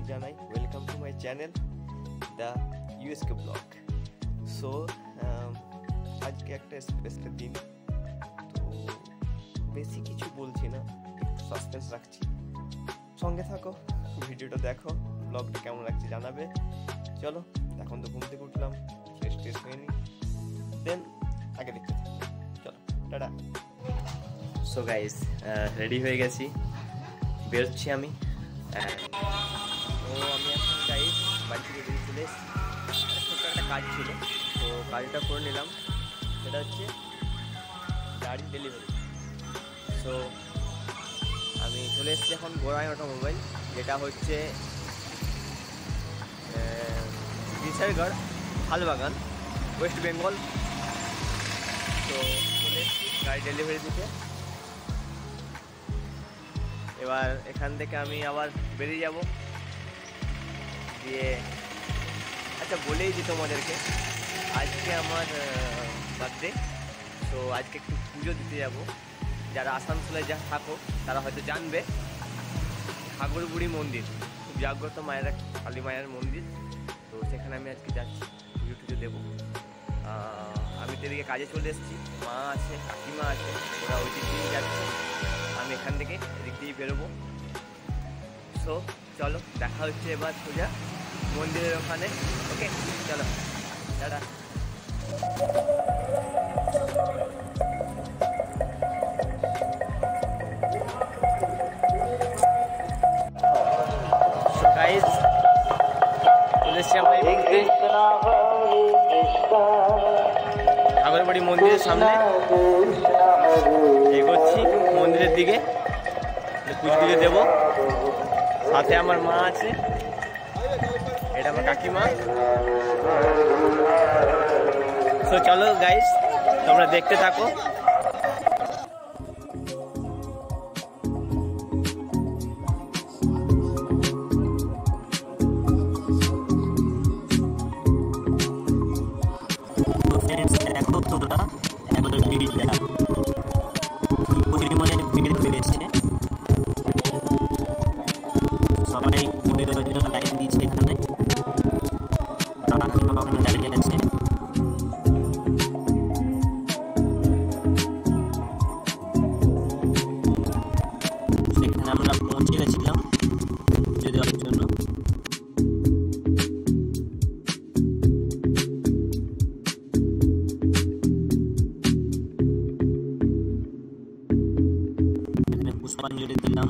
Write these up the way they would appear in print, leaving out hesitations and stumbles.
জানাই welcome to my channel the USK blog. So আজকে একটা স্পেশাল দিন, তো বেশি কিছু বলছি না, একটু সাসপেন্স রাখছি। সঙ্গে থাকো, ভিডিওটা দেখো, ব্লগটা কেমন লাগছে জানাবে। চলো, এখন তো ঘুম থেকে উঠলাম, ফ্রেশ ট্রেশ হয়ে নিই, দেন আগে দেখতে থাকো। চলো, টাটা। সো গাইস, রেডি হয়ে গেছি, বেরোচ্ছি আমি। তো আমি এখন গাইস বাড়ি থেকে বেরিয়ে চলে এসেছি। ছোট্ট একটা কাজ ছিল, তো কাজটা করে নিলাম। সেটা হচ্ছে গাড়ি ডেলিভারি। সো আমি চলে এসেছি এখন গোড়াই অটোমোবাইল, যেটা হচ্ছে বিশালগড় হালবাগান, ওয়েস্ট বেঙ্গল। তো চলে এসেছি গাড়ি ডেলিভারি দিতে। এবার এখান থেকে আমি আবার বেরিয়ে যাব দিয়ে। আচ্ছা, বলেই দিই তোমাদেরকে, আজকে আমার বার্থডে। তো আজকে একটু পুজো দিতে যাব। যারা আসানসোলে যা থাকো তারা হয়তো জানবে, ঠাকুরবুড়ি মন্দির, খুব জাগ্রত মায়ের, কালী মায়ের মন্দির। তো সেখানে আমি আজকে যাচ্ছি, পুজো টুজো দেবো। আমি তো এদিকে কাজে চলে এসেছি, মা আছে, কাকিমা আছে, ওরা ওই দিক দিয়েই যাচ্ছে, আমি এখান থেকে এদিক দিয়েই বেরোবো। সো চলো, দেখা হচ্ছে এবার সোজা মন্দিরের ওখানে। ওকে, চলো, টাটা। গাইস, চলে এসেছি আমরা ঠাকুরবাড়ি মন্দিরের সামনে, এগোচ্ছি মন্দিরের দিকে, পুজো দিয়ে দেবো। সাথে আমার মা আছে, এটা আমার কাকিমা। তো চলো গাইস, তোমরা দেখতে থাকো। সবাই লাইন দিয়েছে এখানে, দাঁড়িয়ে আছে। সেখানে আমরা পৌঁছে গেছিলাম পুজো দেওয়ার জন্য। এখানে পুষ্পাঞ্জলি দিলাম।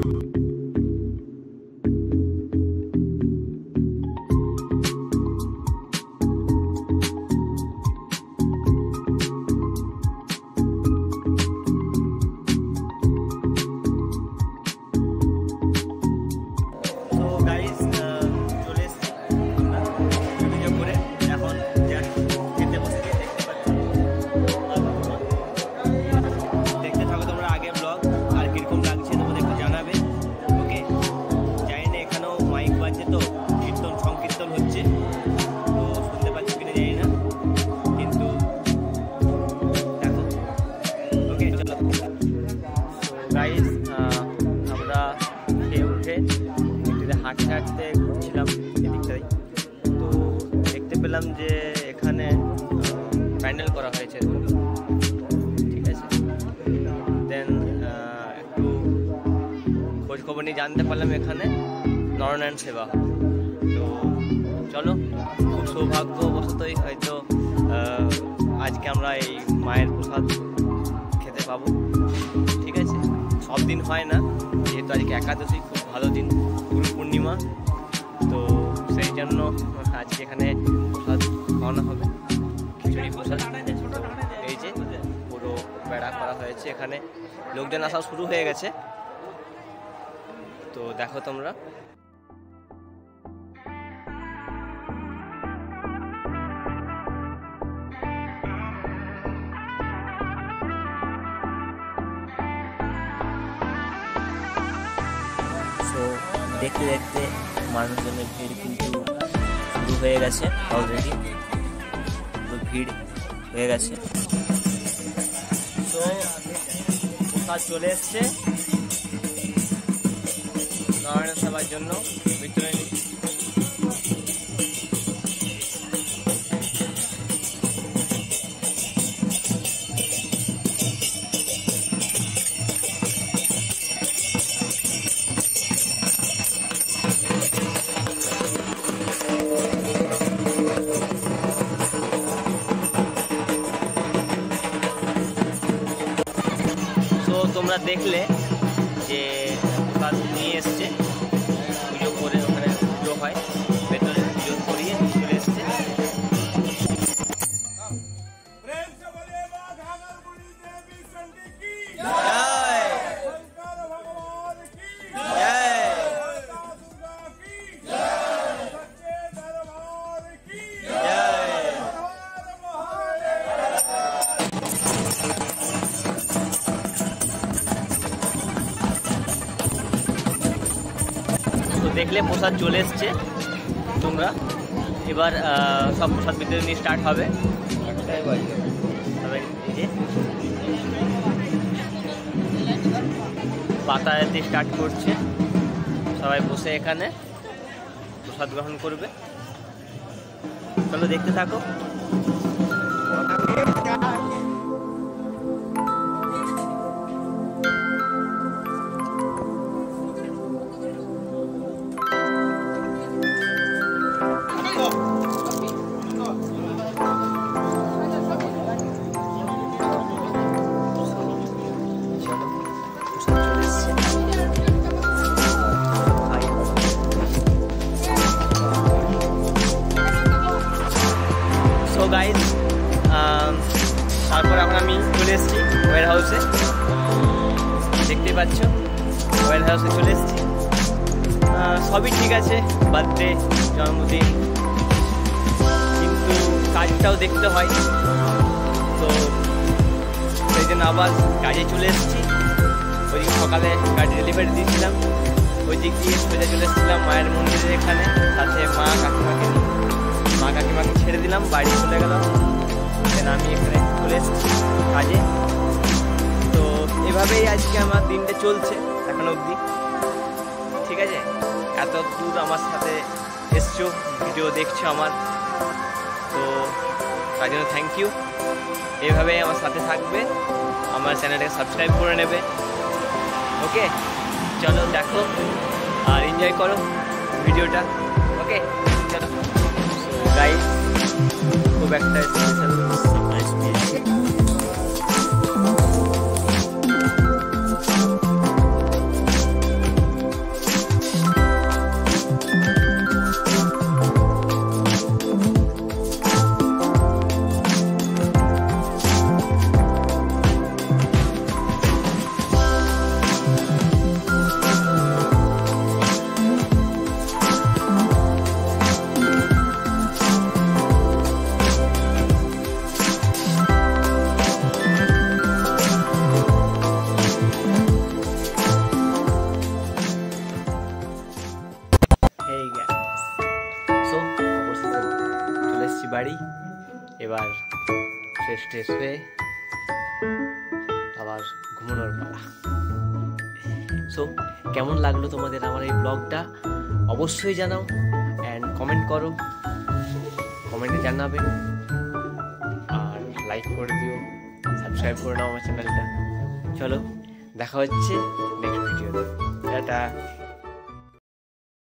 আমরা খেয়ে উঠে হাঁটতে হাঁটতে ঘুরছিলাম এদিকটাই, তো দেখতে পেলাম যে এখানে প্যান্ডেল করা হয়েছে, ঠিক আছে। দেন একটু খোঁজ খবর নিয়ে জানতে পারলাম এখানে নরনারায়ণ সেবা। তো চলো, খুব সৌভাগ্যবশতই হয়তো আজকে আমরা এই মায়ের প্রসাদ খেতে পাবো, ঠিক আছে। সব দিন হয় না, যেহেতু আজকে একাদশী, খুব ভালো দিন, গুরু পূর্ণিমা, তো সেই জন্য আজকে এখানে প্রসাদ খাওয়ানো হবে, খিচুড়ি প্রসাদ। এই যে পুরো বেড়া করা হয়েছে, এখানে লোকজন আসা শুরু হয়ে গেছে, তো দেখো তোমরা। তো দেখতে দেখতে মানুষজনের ভিড় কিন্তু শুরু হয়ে গেছে, অলরেডি ভিড় হয়ে গেছে। তো প্রসাদ চলে এসছে নারায়ণ সেবার জন্য, ভিতরে তোমরা দেখলে যে প্রসাদ নিয়ে এসছে, পুজো করে ওখানে পুজো হয়, ভেতরে পুজো করিয়ে চলে এসছে। দেখলে প্রসাদ চলে এসছে তোমরা, এবার সব প্রসাদ বিতরণী স্টার্ট হবে। পাতাতে স্টার্ট করছে, সবাই বসে এখানে প্রসাদ গ্রহণ করবে। চলো দেখতে থাকো। গাইজ তারপর এখন আমি চলে এসেছি ওয়ার হাউসে, দেখতে পাচ্ছ ওয়ার হাউসে চলে এসেছি। সবই ঠিক আছে, বার্থডে, জন্মদিন, কিন্তু কাজটাও দেখতে হয়, তো সেই জন্য আবার কাজে চলে এসেছি। ওই দিন সকালে গাড়ি ডেলিভারি দিয়েছিলাম, ওই দিক দিয়ে সোজা চলে এসেছিলাম মায়ের মন্দিরের এখানে, সাথে মা কাকিমাকে ছেড়ে দিলাম, বাড়ি চলে গেলাম। দেন আমি এখানে চলে এসেছি কাজে। তো এভাবেই আজকে আমার দিনটা চলছে এখন অবধি। ঠিক আছে, এত দূর আমার সাথে এসছো, ভিডিও দেখছো আমার, তো তার জন্য থ্যাংক ইউ। এভাবেই আমার সাথে থাকবে, আমার চ্যানেলটাকে সাবস্ক্রাইব করে নেবে। ওকে, চলো দেখো আর এনজয় করো ভিডিওটা। ওকে চলো গাইস, খুব একটা স্পেশাল সারপ্রাইজ পেয়েছি। বাড়ি এবার ফ্রেশ হয়ে আবার ঘুমানোর পালা। সো কেমন লাগলো তোমাদের আমার এই ব্লগটা অবশ্যই জানাও, অ্যান্ড কমেন্ট করো, কমেন্টে জানাবে, আর লাইক করে দিও, সাবস্ক্রাইব করে নাও আমার চ্যানেলটা। চলো দেখা হচ্ছে নেক্সট ভিডিওতে, টাটা।